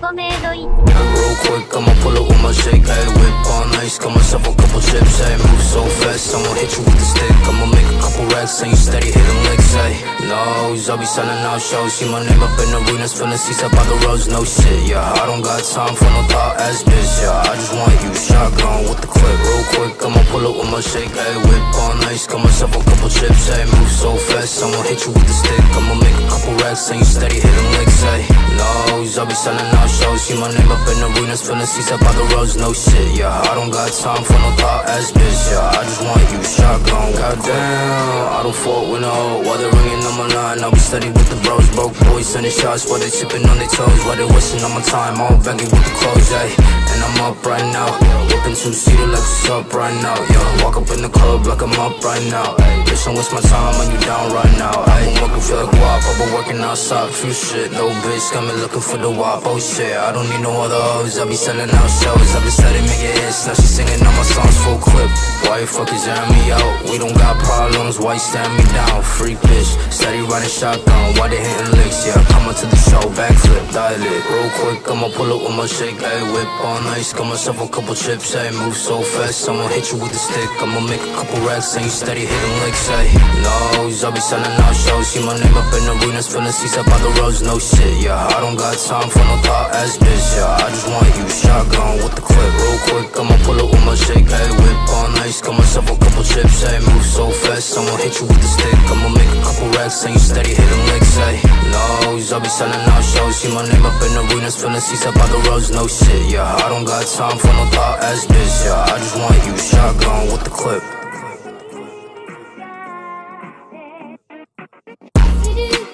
コメイドイ Real quick, I'ma pull up with my shake, hey, whip on ice, got myself a couple chips, hey, move so fast, I'ma hit you with the stick, I'ma make a couple racks, and you steady hitting licks, hey, I'll be selling out shows, see my name up in arenas, filling seats up by the roads, no shit, yeah, I don't got time for no thought ass bitch, yeah, I just want you shotgun with the clip, real quick, I'ma pull up with my shake, hey, whip on ice, got myself a couple chips, hey, move so fast, I'ma hit you with the stick, I'ma make a couple racks, and you steady hitting licks, hey, I'll be selling out shows, see my name up in arenas, filling seats up by the roads, no shit, yeah, I don't got time for no thought ass bitch, yeah, I just want you shotgun, goddamn, I don't fault with no, while they're ringing on my line, I'll be steady with the bros, broke boys sending shots, while they tipping on their toes, while they wasting on my time, all baggy with the clothes, ayy, and I'm up right now, whipping two-seater like what's up right now, yeah, walk up in the club like I'm up right now, ayy, bitch, don't waste my time when you down right now, ayy, I'm working feel like WAP, I've been working outside, few shit, no bitch, got me looking for the WAP, oh shit, I don't need no other hoes, I be selling out shows, I be steady making hits, now she singing all my songs full clip, why you fuckers airing me out, we don't got problems, why you staring me down, freak bitch, steady riding shotgun, why they hitting licks, yeah, coming to the show, backflip, dial it, real quick, I'ma pull up with my shake, ayy, whip on ice, got myself a couple chips, ayy, move so fast, I'ma hit you with the stick, I'ma make a couple racks, and you steady hitting licks, ayy, I'll be selling out shows, see my name up in arenas, filling seats up by the roads, no shit, yeah, I don't got time for no thought ass bitch, yeah, I just want you shotgun with the clip, real quick, I'ma pull up with my shake, ayy, whip on ice, got myself a couple chips, ayy, move so fast, I'ma hit you with the stick, I'ma make a couple racks, and you steady hitting licks, ayy, I'll be selling out shows, see my name up in arenas, filling seats up by the roads, no shit, yeah, I don't got time for no thought ass bitch, yeah, I just want you shotgun with the clip.